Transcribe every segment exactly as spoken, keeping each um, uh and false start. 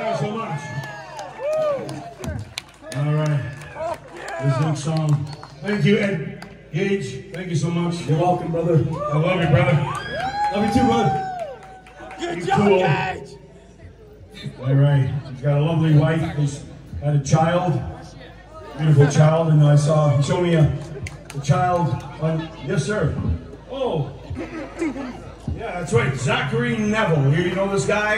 guys so much. All right. This next song. Thank you, Ed Gage. Thank you so much. You're welcome, brother. I love you, brother. Love you too, brother. Good You're job, cool. Gage. All right. He's got a lovely wife. He's had a child. Beautiful child. And I saw, he showed me a, a child on, yes, sir. Oh. Yeah, that's right. Zachary Neville. You, you know this guy?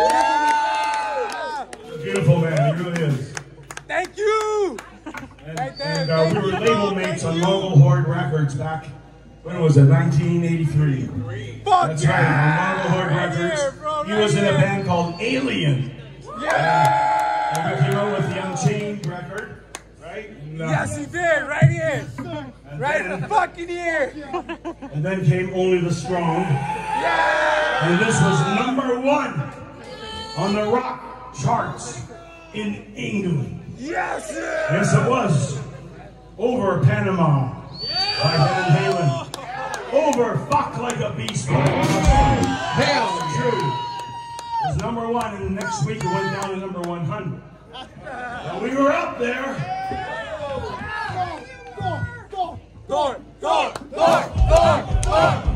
Yeah. Beautiful man. He really is. Thank you. And, Right there, and uh, thank we were you, label bro. mates Thank on you. Mongol Horde Records back, when was it, nineteen eighty-three? Fuck That's yeah. right, on Mongol Horde Right Records. here, bro, he right was in a here. band called Alien. Yeah. And we came out with the Unchained record, right? And, uh, Yes, he did. Right here. and Right in then, the fucking ear. and then came Only the Strong. Yeah. And this was number one on the rock charts in England. Yes. Sir. Yes, it was. Over Panama by Van Halen. Over Fuck Like a Beast by Hell True. It was number one, and next week it went down to number one hundred. And we were up there. Thor, Thor, Thor, Thor, Thor.